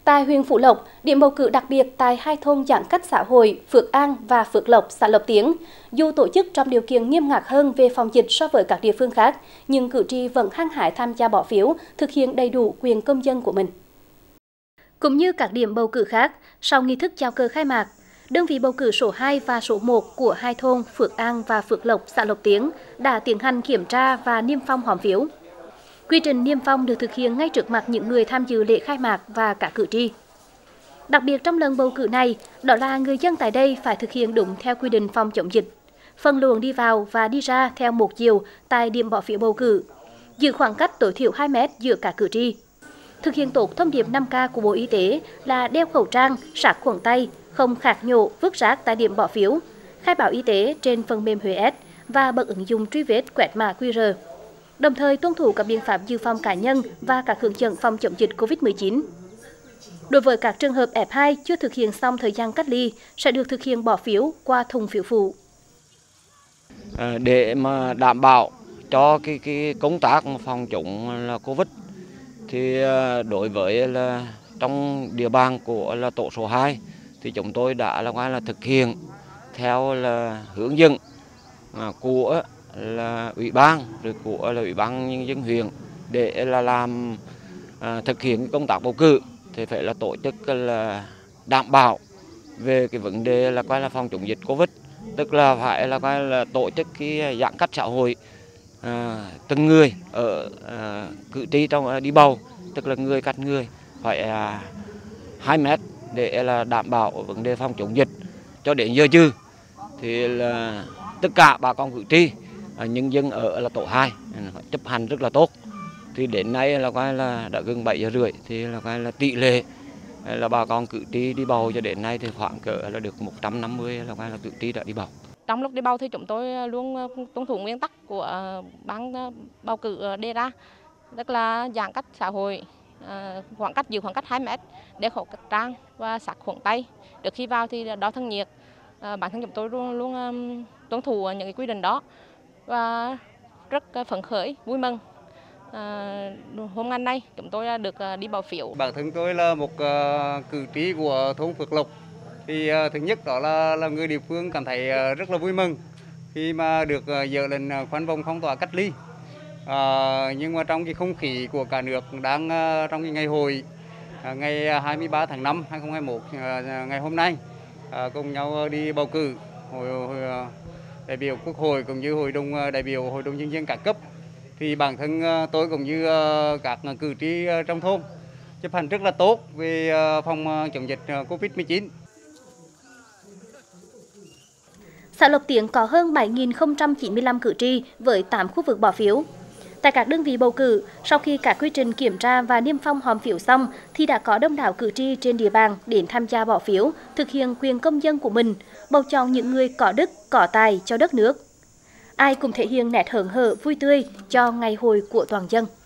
Tại huyện Phú Lộc, điểm bầu cử đặc biệt tại hai thôn giãn cách xã hội Phước An và Phước Lộc, xã Lộc Tiến. Dù tổ chức trong điều kiện nghiêm ngặt hơn về phòng dịch so với các địa phương khác, nhưng cử tri vẫn hăng hái tham gia bỏ phiếu, thực hiện đầy đủ quyền công dân của mình. Cũng như các điểm bầu cử khác, sau nghi thức chào cờ khai mạc, đơn vị bầu cử số 2 và số 1 của hai thôn Phước An và Phước Lộc, xã Lộc Tiến đã tiến hành kiểm tra và niêm phong hòm phiếu. Quy trình niêm phong được thực hiện ngay trước mặt những người tham dự lễ khai mạc và các cử tri. Đặc biệt trong lần bầu cử này, đó là người dân tại đây phải thực hiện đúng theo quy định phòng chống dịch, phân luồng đi vào và đi ra theo một chiều tại điểm bỏ phiếu bầu cử, giữ khoảng cách tối thiểu 2 mét giữa các cử tri. Thực hiện tốt thông điệp 5K của Bộ Y tế là đeo khẩu trang, sát khuẩn tay, không khạc nhổ, vứt rác tại điểm bỏ phiếu, khai báo y tế trên phần mềm Huế S và bật ứng dụng truy vết quẹt mã QR. Đồng thời tuân thủ các biện pháp dự phòng cá nhân và các hướng dẫn phòng chống dịch COVID-19. Đối với các trường hợp F2 chưa thực hiện xong thời gian cách ly, sẽ được thực hiện bỏ phiếu qua thùng phiếu phụ. Để mà đảm bảo cho cái công tác phòng chống là Covid, thì đối với là trong địa bàn của là tổ số 2 thì chúng tôi đã là thực hiện theo là hướng dẫn của là ủy ban rồi của là ủy ban nhân dân huyện để là làm thực hiện công tác bầu cử thì phải là tổ chức là đảm bảo về cái vấn đề là phòng chống dịch Covid, tức là phải là tổ chức cái giãn cách xã hội từng người ở cử tri trong đi bầu, tức là người cách người phải 2 mét để là đảm bảo vấn đề phòng chống dịch. Cho đến giờ trưa thì là tất cả bà con cử tri nhân dân ở là tổ 2 chấp hành rất là tốt. Thì đến nay là đã gần 7 giờ rưỡi thì là tỷ lệ là bà con cử tri đi bầu cho đến nay thì khoảng cỡ là được 150 là cử tri đã đi bầu. Trong lúc đi bầu thì chúng tôi luôn tuân thủ nguyên tắc của ban bầu cử đề ra, tức là giãn cách xã hội, giữ khoảng cách 2 mét, đeo khẩu trang và sát khuẩn tay. Trước khi vào thì đo thân nhiệt. Bản thân chúng tôi luôn tuân thủ những cái quy định đó và rất phấn khởi, vui mừng. Hôm nay chúng tôi được đi bỏ phiếu. Bản thân tôi là một cử tri của thôn Phước Lộc. Thì thứ nhất đó là người địa phương cảm thấy rất là vui mừng khi mà được dỡ lệnh khoanh vùng phong tỏa cách ly. Nhưng mà trong cái không khí của cả nước đang trong cái ngày hội ngày 23 tháng 5 2021 ngày hôm nay cùng nhau đi bầu cử hội đại biểu Quốc hội cũng như hội đồng đại biểu Hội đồng nhân dân các cấp, thì bản thân tôi cũng như các cử tri trong thôn chấp hành rất là tốt về phòng chống dịch Covid-19. Xã Lộc Tiến có hơn 7.095 cử tri với 8 khu vực bỏ phiếu. Tại các đơn vị bầu cử, sau khi các quy trình kiểm tra và niêm phong hòm phiếu xong, thì đã có đông đảo cử tri trên địa bàn đến tham gia bỏ phiếu, thực hiện quyền công dân của mình, bầu chọn những người có đức, có tài cho đất nước. Ai cũng thể hiện nét hớn hở, vui tươi cho ngày hội của toàn dân.